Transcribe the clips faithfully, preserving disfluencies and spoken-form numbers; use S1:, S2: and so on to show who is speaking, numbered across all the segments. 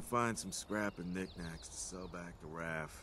S1: find some scrap and knickknacks to sell back to Raph.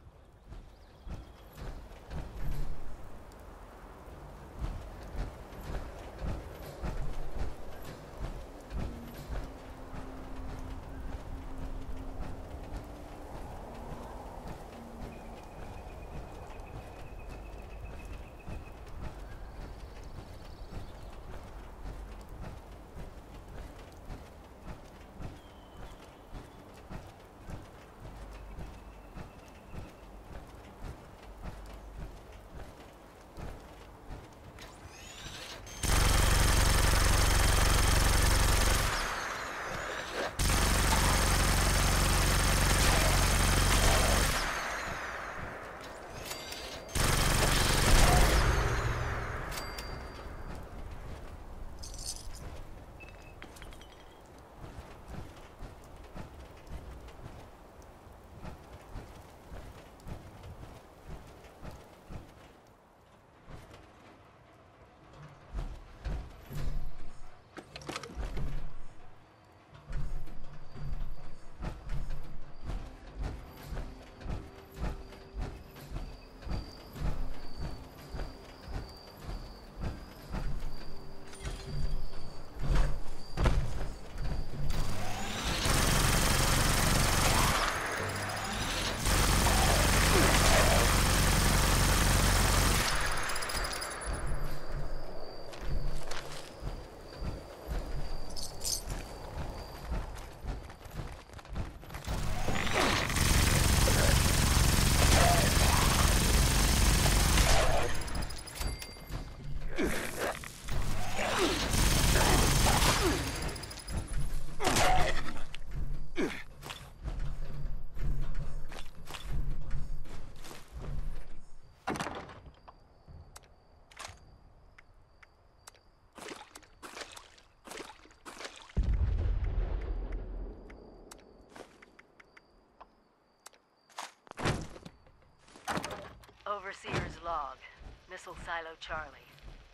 S2: Overseer's log, Missile Silo Charlie.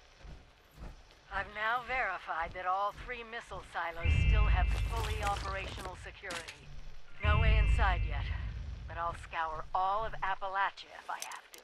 S2: I've now verified that all three missile silos still have fully operational security. No way inside yet, but I'll scour all of Appalachia if I have to.